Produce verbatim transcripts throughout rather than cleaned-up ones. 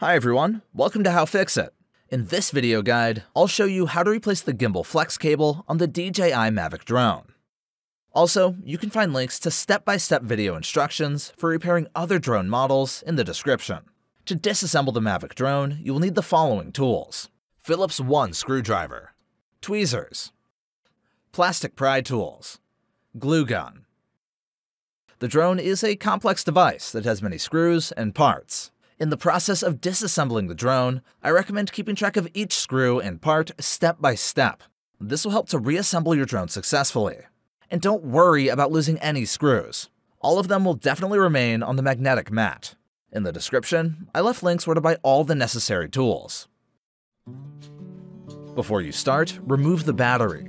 Hi everyone, welcome to How-FixIT. In this video guide, I'll show you how to replace the gimbal flex cable on the D J I Mavic drone. Also, you can find links to step-by-step video instructions for repairing other drone models in the description. To disassemble the Mavic drone, you will need the following tools: Phillips one screwdriver, tweezers, plastic pry tools, glue gun. The drone is a complex device that has many screws and parts. In the process of disassembling the drone, I recommend keeping track of each screw and part step by step. This will help to reassemble your drone successfully. And don't worry about losing any screws. All of them will definitely remain on the magnetic mat. In the description, I left links where to buy all the necessary tools. Before you start, remove the battery.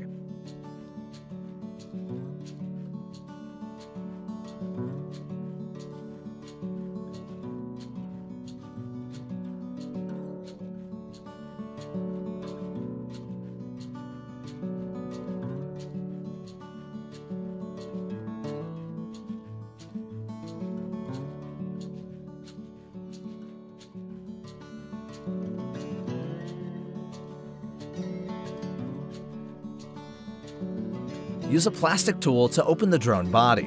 Use a plastic tool to open the drone body.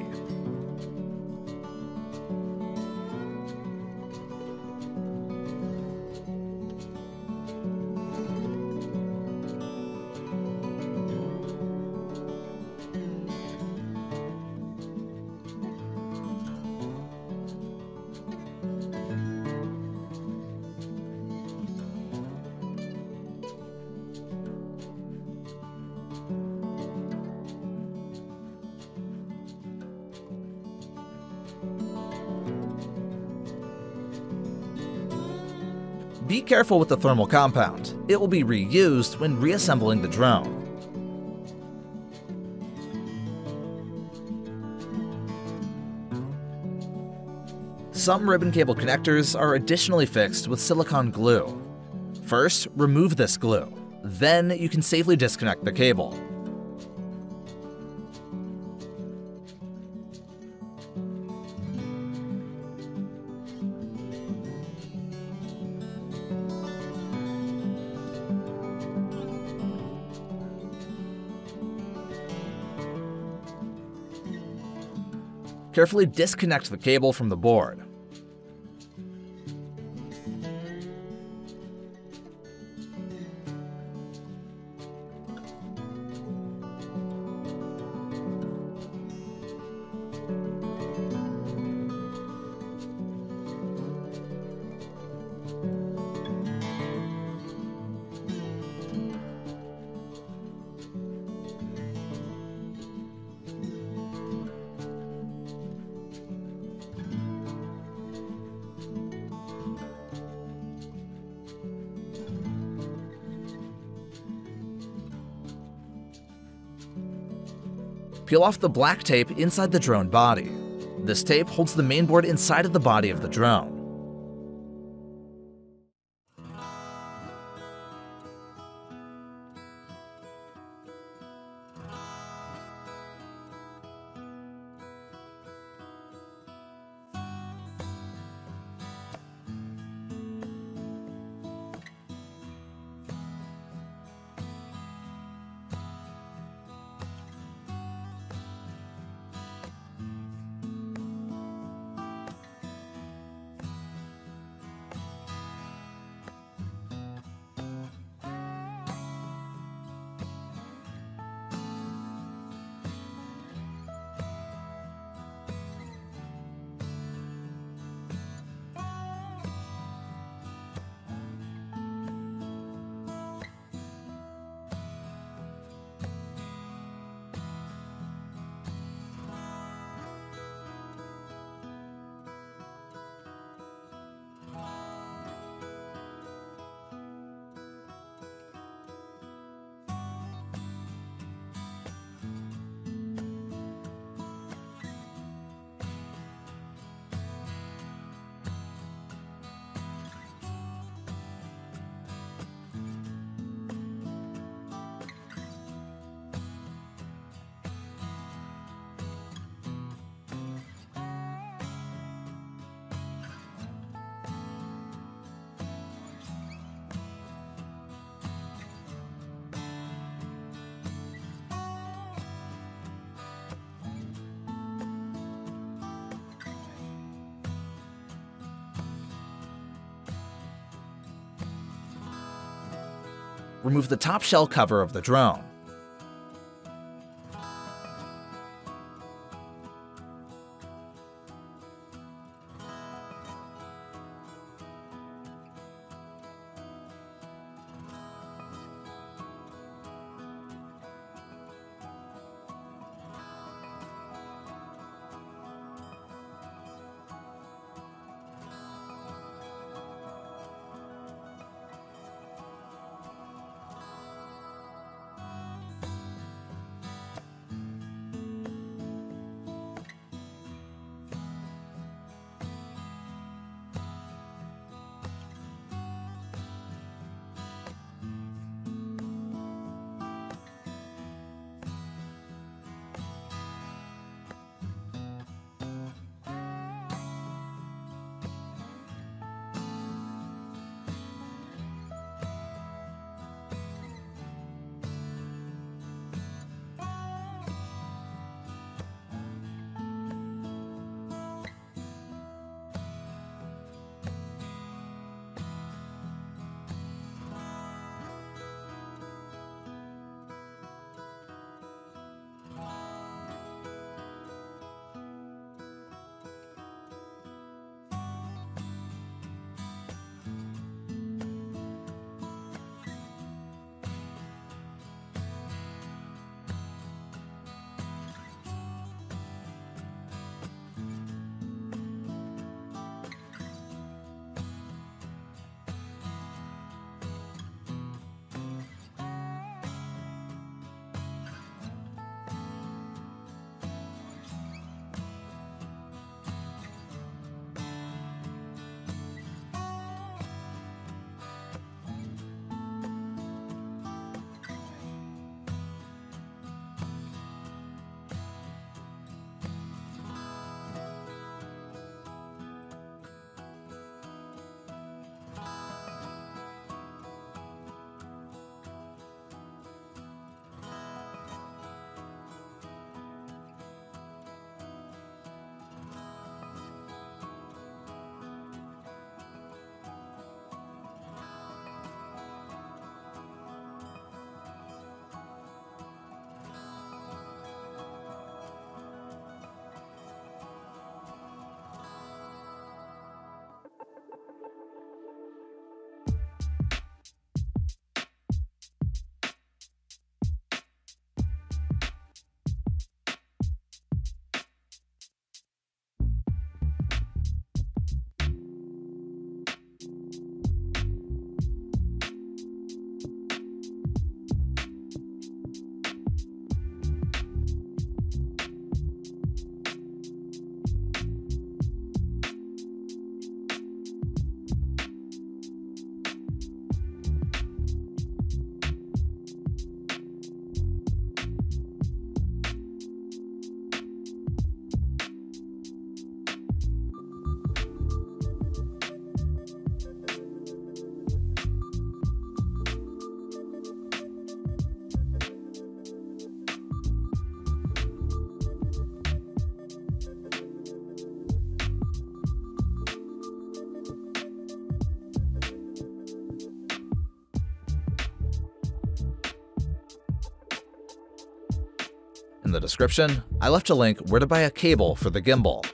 Be careful with the thermal compound. It will be reused when reassembling the drone. Some ribbon cable connectors are additionally fixed with silicone glue. First, remove this glue. Then you can safely disconnect the cable. Carefully disconnect the cable from the board. Peel off the black tape inside the drone body. This tape holds the mainboard inside of the body of the drone. remove the top shell cover of the drone. In the description, I left a link where to buy a cable for the gimbal.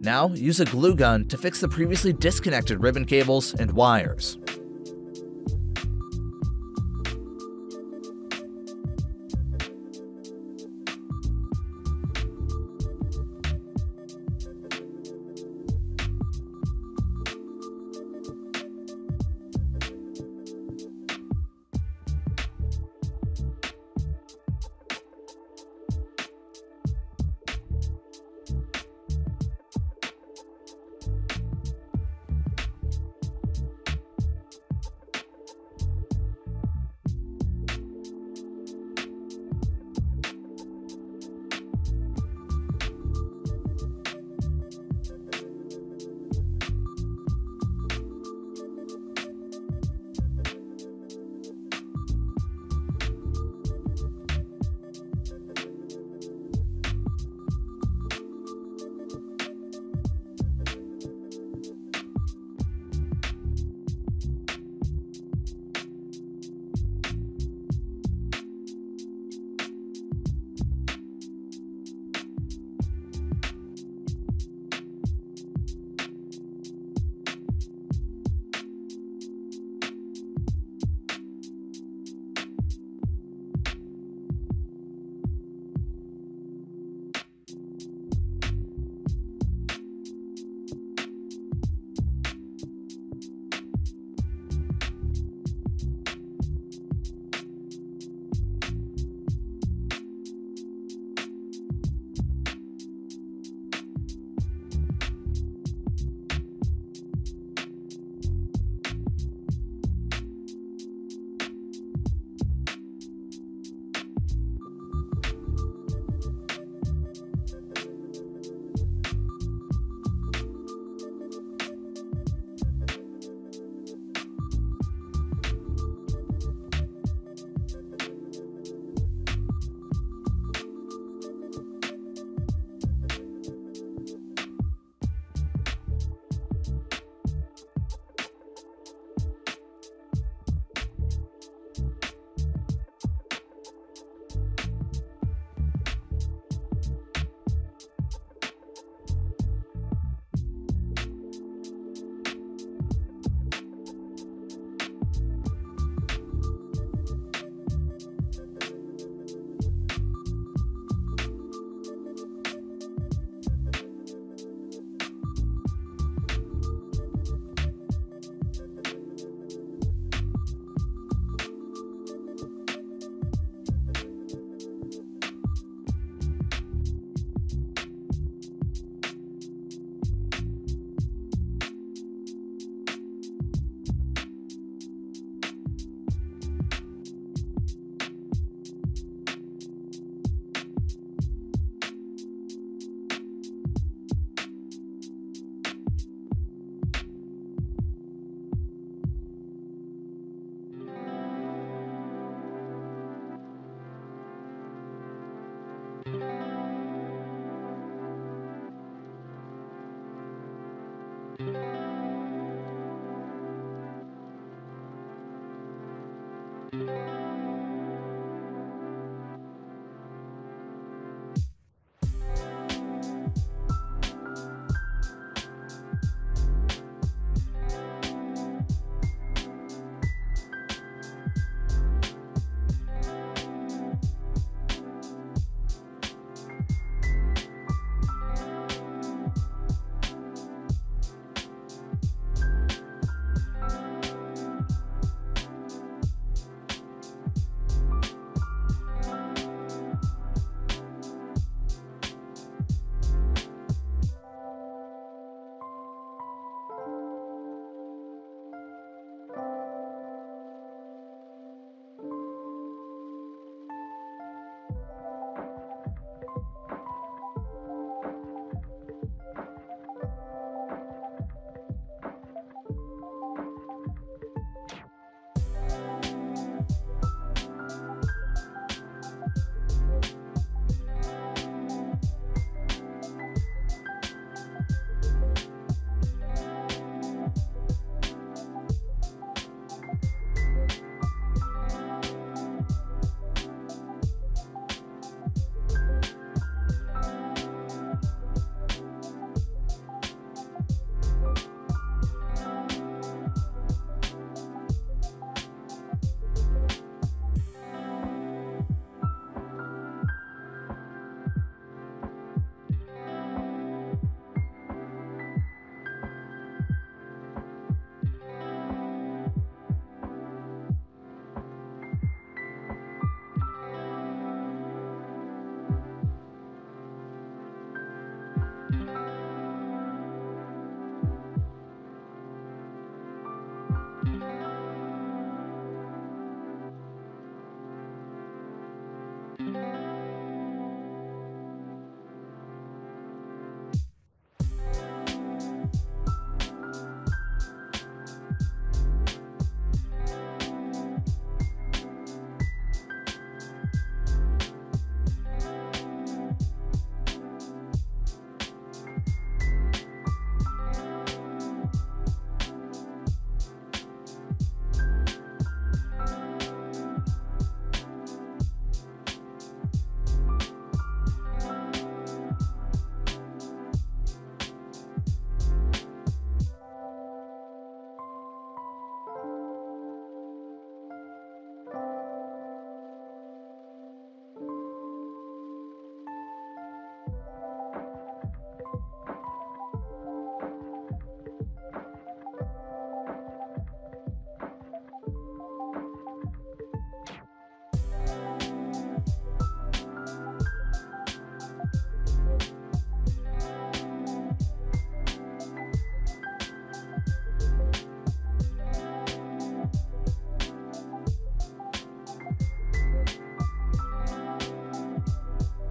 Now, use a glue gun to fix the previously disconnected ribbon cables and wires.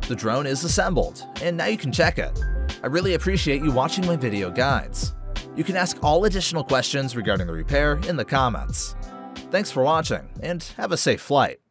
The drone is assembled, and now you can check it. I really appreciate you watching my video guides. You can ask all additional questions regarding the repair in the comments. Thanks for watching, and have a safe flight.